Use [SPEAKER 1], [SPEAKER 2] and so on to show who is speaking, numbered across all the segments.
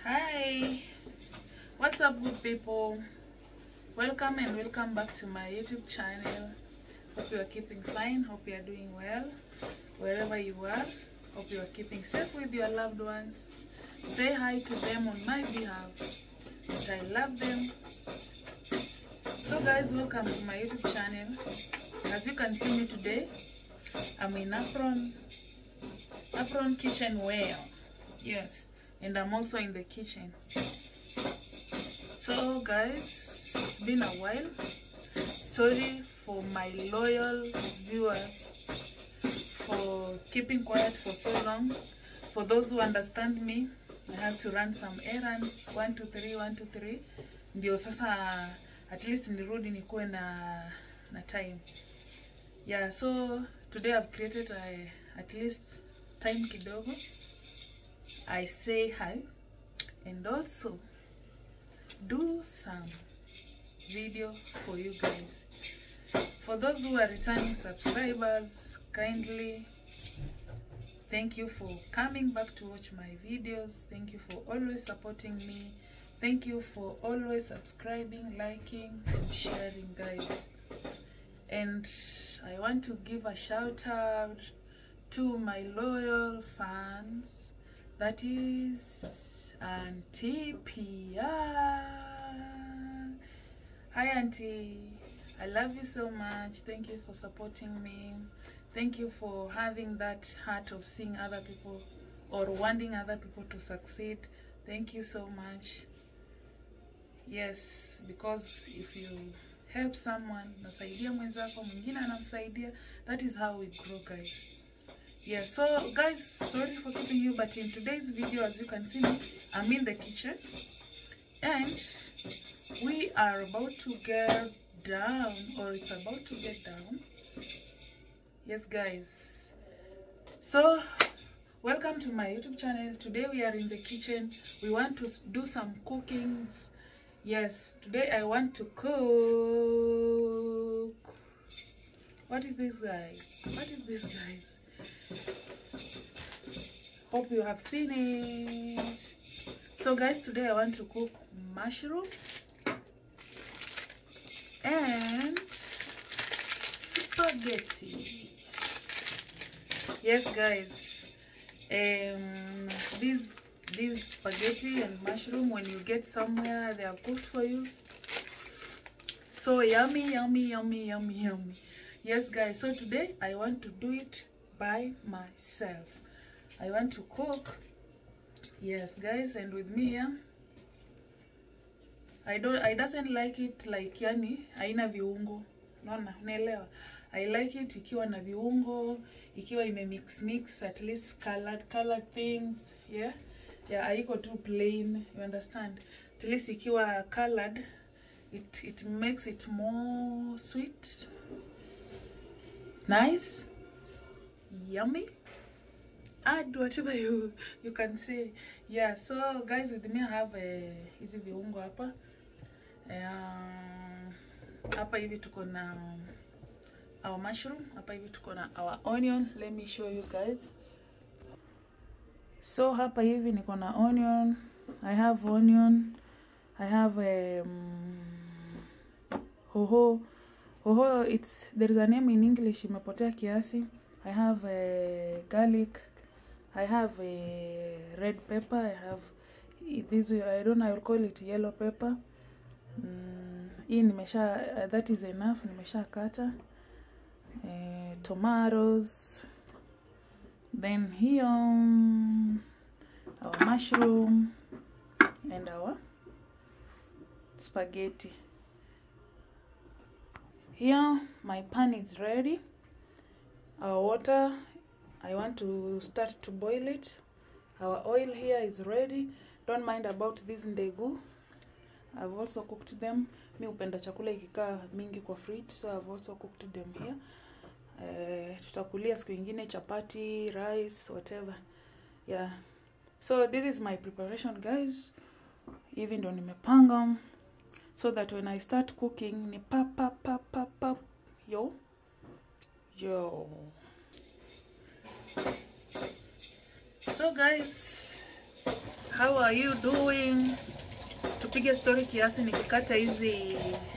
[SPEAKER 1] Hi, what's up good people? Welcome and welcome back to my YouTube channel. Hope you are keeping fine, hope you are doing well wherever you are. Hope you are keeping safe with your loved ones. Say hi to them on my behalf, that I love them. So guys, welcome to my YouTube channel. As you can see me today, I'm in apron kitchenware. Yes, and I'm also in the kitchen. So guys, it's been a while. Sorry for my loyal viewers for keeping quiet for so long. For those who understand me, I have to run some errands. 1 2 3 1 2 3 ndio sasa at least nirudi nikuwe na time. Yeah, so today I've created at least time kidogo. I say hi and also do some video for you guys. For those who are returning subscribers, kindly thank you for coming back to watch my videos. Thank you for always supporting me. Thank you for always subscribing, liking and sharing, guys. And I want to give a shout out to my loyal fans, that is Auntie Pia. Hi Auntie, I love you so much. Thank you for supporting me. Thank you for having that heart of seeing other people or wanting other people to succeed. Thank you so much. Yes, because if you help someone, nasaidia mwenzako, mwingine anamsaidia, that is how we grow, guys. Yeah, so guys, sorry for keeping you, but in today's video, as you can see me, I'm in the kitchen and we are about to get down, or it's about to get down. Yes guys, so welcome to my YouTube channel. Today we are in the kitchen. We want to do some cookings. Yes, today I want to cook. What is this, guys? What is this, guys? Hope you have seen it. So guys, today I want to cook mushroom and spaghetti. Yes guys, these spaghetti and mushroom, when you get somewhere, they are cooked for you. So yummy, yummy, yummy, yummy, yummy. Yes guys, so today I want to do it by myself. I want to cook. Yes guys, and with me here, I doesn't like it like yani haina viungo. Naona, unaelewa? I like it ikiwa na viungo, ikiwa ime mix at least colored things, yeah. Yeah, haiko too plain, you understand? At least ikiwa colored, it makes it more sweet, nice, yummy. Add whatever you can say. Yeah, so guys, with me I have hizi viungo hapa. Hapa hivi tuko na our mushroom, hapa hivi tuko na our onion. Let me show you guys. So hapa hivi niko na onion. I have onion. I have hoho. Hoho, there is a name in English, imepotea kiasi. I have garlic. I have a red pepper. I have this, I don't know, I will call it yellow pepper. Hii nimesha, that is enough, nimesha kata. Tomatoes. Then here our mushroom and our spaghetti. Here my pan is ready. Our water, I want to start to boil it. Our oil here is ready. Don't mind about this ndegu. I've also cooked them. Mi upenda chakula ikikaa mingi kwa fridge, so I've also cooked them here. Tutakulia siku ingine chapati, rice, whatever. Yeah. So this is my preparation, guys. Hivi ndo nimepanga, so that when I start cooking ni pap. Yo. So guys, How are you doing? Tupige story kiasi nikikata hizi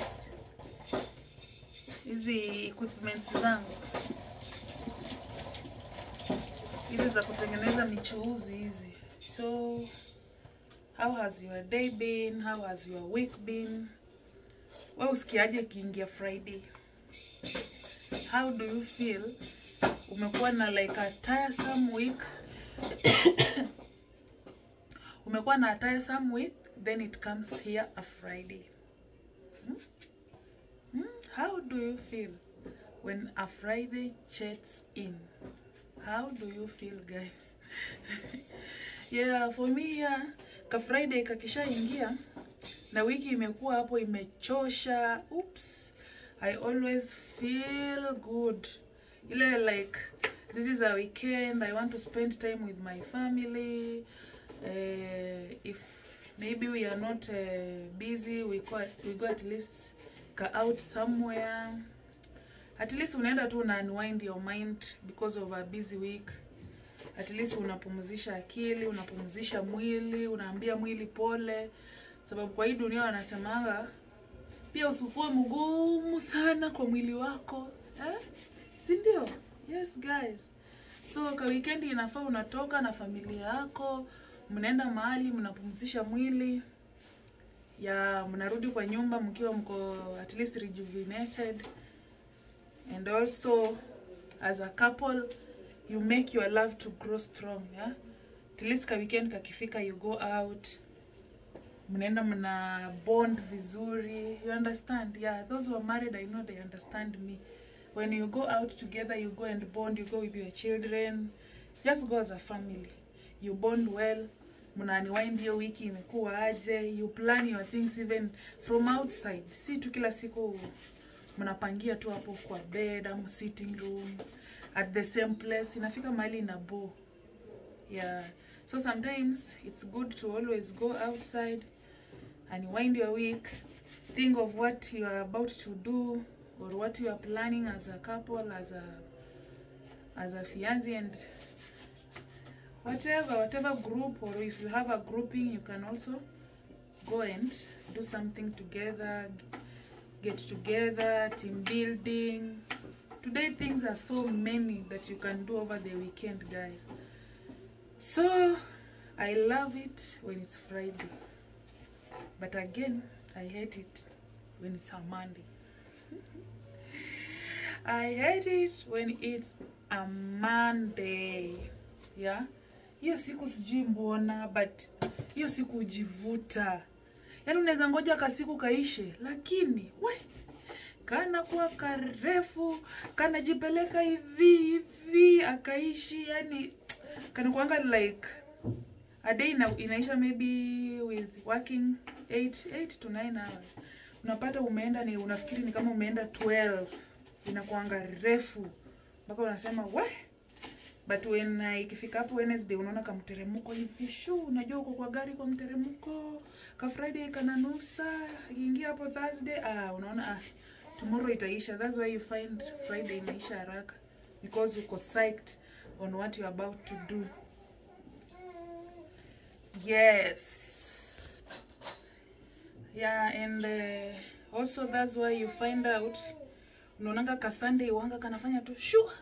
[SPEAKER 1] equipments zangu. Hizi za kutengeneza michuuzi hizi. So, how has your day been? How has your week been? Wewe usikiaje kiingia Friday? How do you feel? Umekuwa na like a tiresome week? Umekuwa na a tiresome week, then it comes here a Friday. How do you feel when a Friday chats in? How do you feel, guys? Yeah, for me, yeah, ka Friday kakisha ingia na wiki imekuwa hapo imechosha. Oops. I always feel good. Like, this is a weekend, I want to spend time with my family. If maybe we are not busy, we go at least out somewhere. At least unaenda tu na unwind your mind because of a busy week. At least unapumzisha akili, unapumzisha mwili, unaambia mwili pole. Sababu kwa hii dunia wanasemanga pia usikuwe mgumu sana kwa mwili wako. Si ndio? Yes guys. So kwa weekend inafaa unatoka na familia yako, mnaenda mahali, mnapumzisha mwili. Ya mnarudi kwa nyumba mkiwa mko at least rejuvenated. And also as a couple you make your love to grow strong, yeah? At least ka weekend kakifika you go out. Mnaenda mna bond vizuri. You understand? Yeah, those who are married, I know they understand me. When you go out together, you go and bond, you go with your children. Just go as a family. You bond well. Mna unwind hiyo wiki imekuwa aje. You plan your things even from outside. Si tu kila siku mnapangia tu hapo kwa bed, am sitting room at the same place. Inafika mahali ina bore. Yeah. So sometimes it's good to always go outside and wind your week. Think of what you are about to do or what you are planning as a couple, as a fiancé, and whatever group, or if you have a grouping, you can also go and do something together, get together, team building. Today things are so many that you can do over the weekend, guys. So I love it when it's Friday, but again I hate it when it's a Monday. I hate it when it's a Monday. Yeah, hiyo siku sijui mbona, but hiyo siku ujivuta. Yaani unaweza ngoja kasiku kaishe, lakini kana kuwa karefu, kana jipeleka hivi akaishi. Yani kana kuanga like a day inaisha maybe with working 8 to 9 hours. Unapata umeenda ni unafikiri ni kama umeenda 12. Inakuanga refu mpaka unasema but when ikifika hapo Wednesday unaona kama mteremko hivi unajua uko kwa gari kwa mteremko. Ka Friday kana nusa, ikiingia hapo Thursday unaona tomorrow itaisha. That's why you find Friday inaisha haraka, because uko psyched on what you're about to do. Yes. Yeah, and also that's why you find out unaonanga ka Sunday wanga kanafanya tu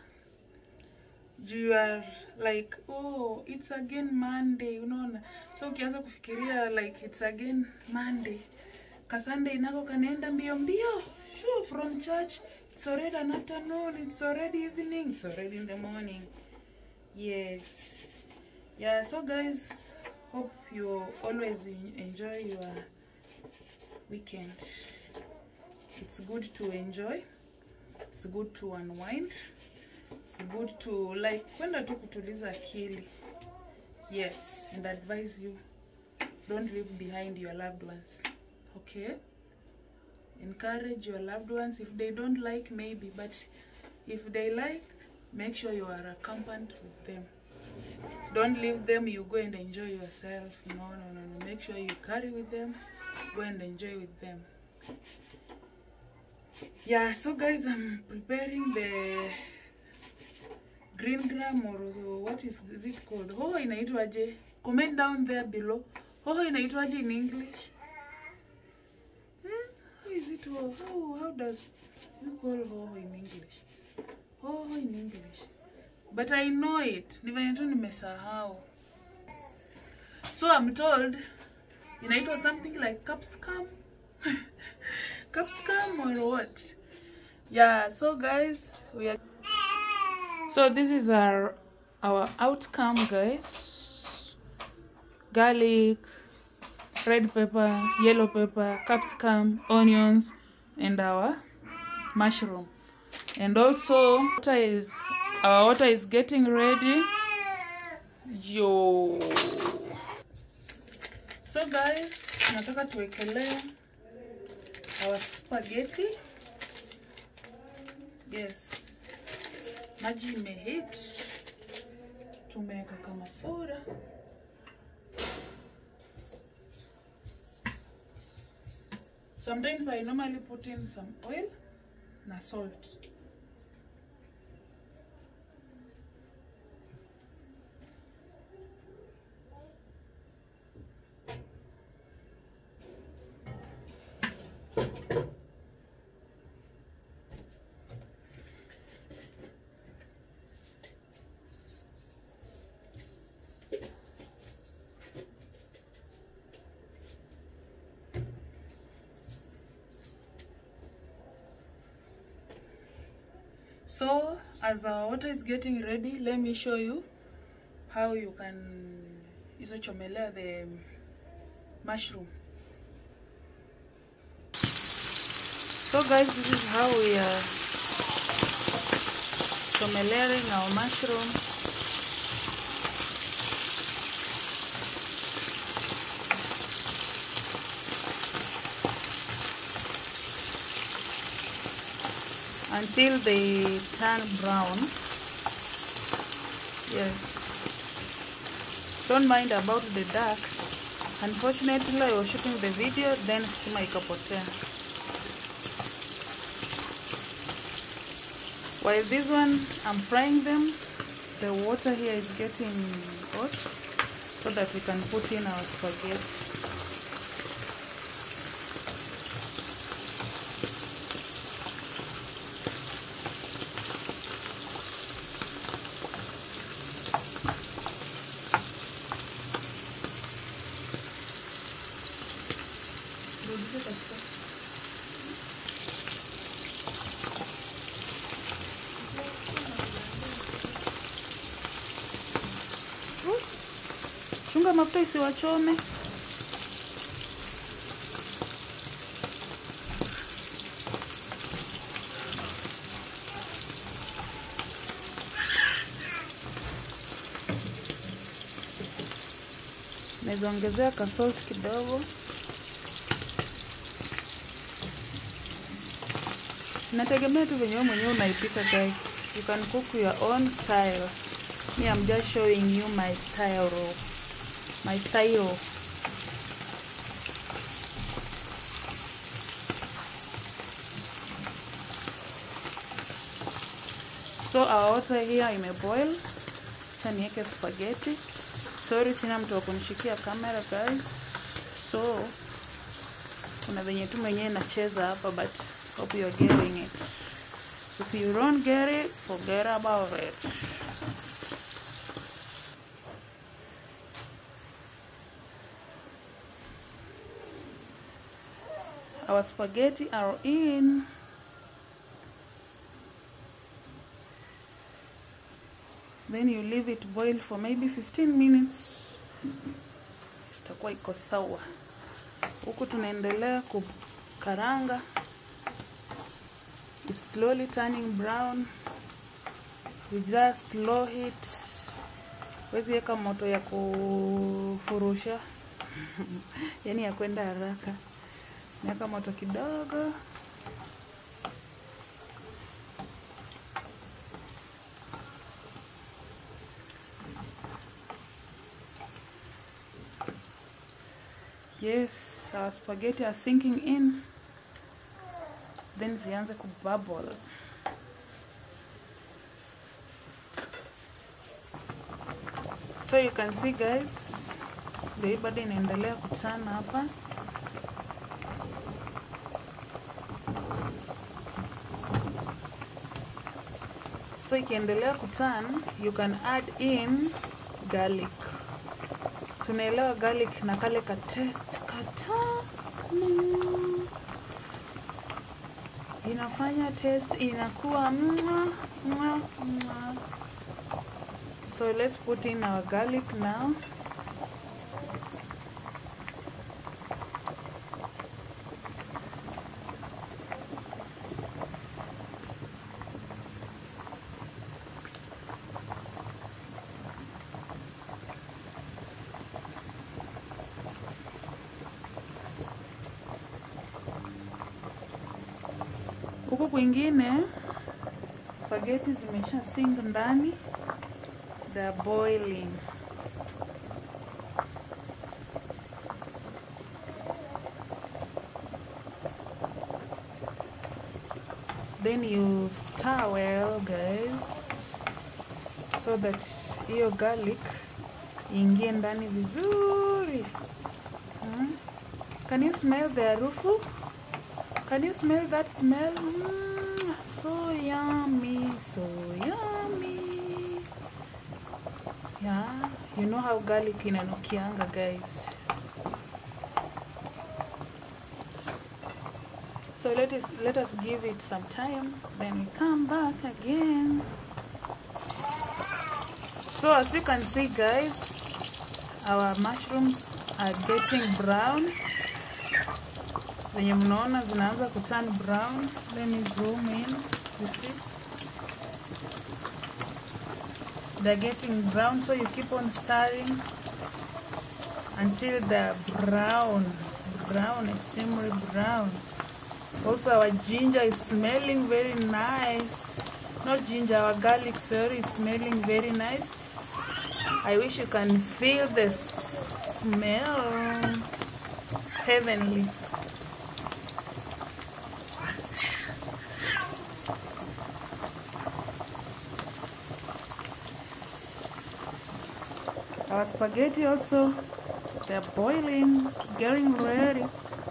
[SPEAKER 1] you are like, oh, it's again Monday, unaona. So ukianza kufikiria like it's again Monday, ka Sunday nako kanaenda mbio from church. It's already an afternoon, it's already evening, it's already in the morning. Yes. Yeah, so guys, hope you always enjoy your weekend. It's good to enjoy, it's good to unwind, it's good to like kwenda tu kutuliza akili. Yes, and advise you, don't leave behind your loved ones. Okay? Encourage your loved ones. If they don't like, maybe, but if they like, make sure you are accompanied with them. Don't leave them, you go and enjoy yourself. No. Make sure you carry with them, go and enjoy with them. Yeah, so guys, I'm preparing the green gram, or what is it called? Oh, inaitwa aje? Comment down there below. Hoho inaitwaje in English? How is it hoho? Oh, how does you call hoho in English? Hoho in English. But I know it. Nivenye tu nimesahau. So I'm told inaitwa something like capsicum. Capsicum or what? Yeah, so guys, so this is our outcome, guys. Garlic, red pepper, yellow pepper, capsicum, onions, and our mushroom. And also our water is getting ready. Yo. So guys, nataka tuwekelee our spaghetti. Yes. Maji imehit. Tumeweka kama mafuta. Sometimes I normally put in some oil na salt. So as our water is getting ready, let me show you how you can isochomelea the mushroom. So guys, this is how we are chomeleaing our mushroom. Until they turn brown. Yes. Don't mind about the dark. Unfortunately, I was shooting the video, then stima ikapotea. While this one, I'm frying them, the water here is getting hot so that we can put in our spaghetti. Chunga mafuta isiwachome. Naongezea ka salt kidogo. Nategemea tu venye mwenyewe unaipika, guys. You can cook your own style. Me, I'm just showing you my style. My style. So our water here imeboil. Sasa niweke spaghetti. Sorry, sina mtu wa kunishikia kamera, guys. So kuna venye tu mwenyewe nacheza hapa, but hope you're getting it. If you don't get it, forget about it. Our spaghetti are in. Then you leave it boil for maybe 15 minutes. Itakuwa iko sawa. Huku tunaendelea kukaranga. It's slowly turning brown. We just low heat. Wezi weka moto ya kufurusha. Yani ya kwenda haraka. Naweka moto kidogo. Yes, our spaghetti are sinking in. Then zianze kububble. So you can see, guys, Ndio bado inaendelea kutana hapa. So ikiendelea kuturn, you can add in garlic. So unaelewa garlic na kale ka taste katamu. Inafanya taste inakuwa So let's put in our garlic now. Huku kwingine spaghetti zimesha sink ndani, they are boiling. Then you stir well, guys, so that hiyo garlic ingie ndani vizuri. Can you smell the harufu? Can you smell that smell? So yummy, so yummy. Yeah, you know how garlic inanukianga, guys. So let us give it some time, then we come back again. So as you can see, guys, our mushrooms are getting brown. Wenye mnaona zinaanza kuturn brown. Let me zoom in. You see? They're getting brown, so you keep on stirring until they're brown, extremely brown. Also, our ginger is smelling very nice. Not ginger, our garlic, sorry, is smelling very nice. I wish you can feel the smell. Heavenly. Our spaghetti also, they're boiling, getting ready.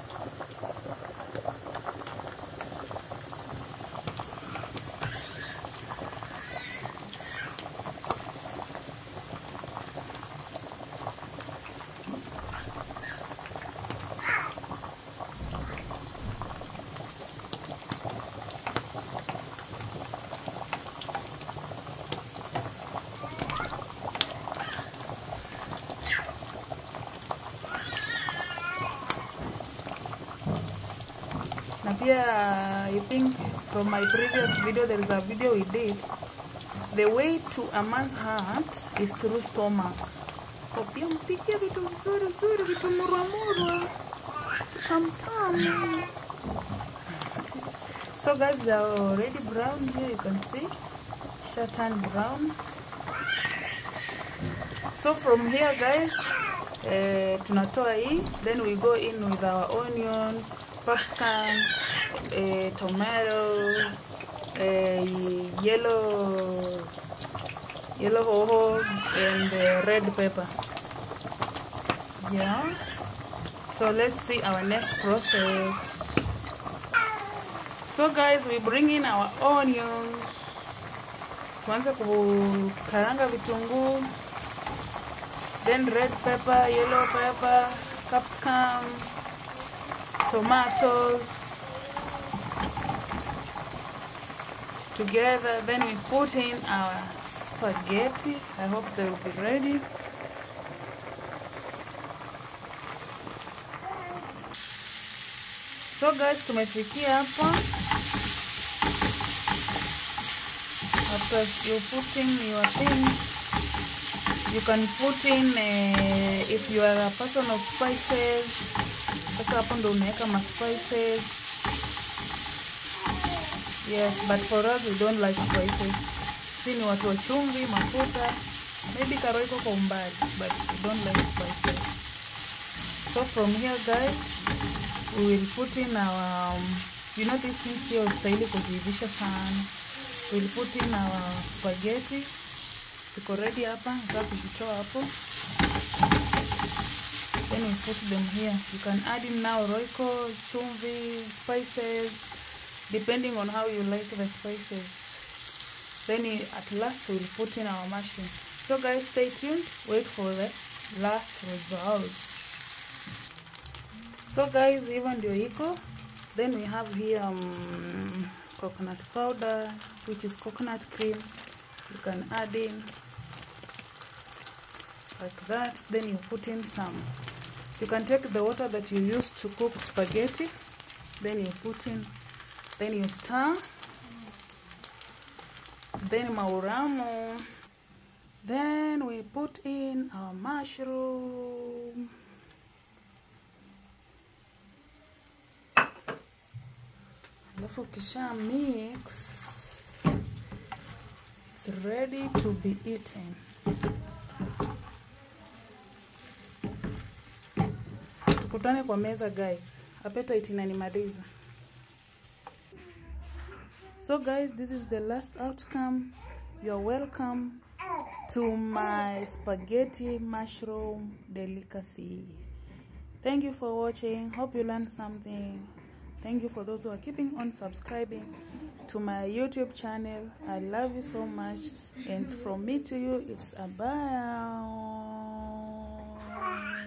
[SPEAKER 1] Yeah, I think from my previous video, there is a video we did. The way to a man's heart is through stomach. So pia mpikie vitu nzuri, vitu murwa, tam. So guys, they are already brown here, you can see. Should turn brown. So from here, guys, tunatoa hii, then we go in with our onion, capsicum, tomato, yellow hoho, and red pepper. Yeah. So let's see our next process. So guys, we bring in our onions. Tuanze kukaranga vitunguu, then red pepper, yellow pepper, capsicum, tomatoes together. Then we put in our spaghetti. I hope they will be ready. So guys, tumefikia hapa. After you put in your things, you can put in if you are a person of spices. Sasa hapo ndo unaweka ma spices. Yes, but for us we don't like spices. Sisi ni watu wa chumvi, mafuta, maybe karoiko kwa umbali, but we don't like spices. So from here, guys, we will put in our you know these things here ustahili kuziivisha sana. We'll put in our spaghetti. Tuko ready hapa, nataka kuzitoa hapo. then we put them here. You can add in now roiko, chumvi, spices, depending on how you like the spices. Then at last we'll put in our mushroom. So guys, stay tuned, wait for the last results. So guys, even ndio iko. Then we have here coconut powder, which is coconut cream. You can add in like that. Then you put in some. You can take the water that you used to cook spaghetti. Then you put in. Then you stir. Then mauramo. Then we put in our mushroom. Alafu kisha mix, it's ready to be eaten. Tukutane kwa meza guys. Appetite inanimaliza. So guys, this is the last outcome. You're welcome to my spaghetti mushroom delicacy. Thank you for watching. Hope you learned something. Thank you for those who are keeping on subscribing to my YouTube channel. I love you so much. And from me to you, it's a bye.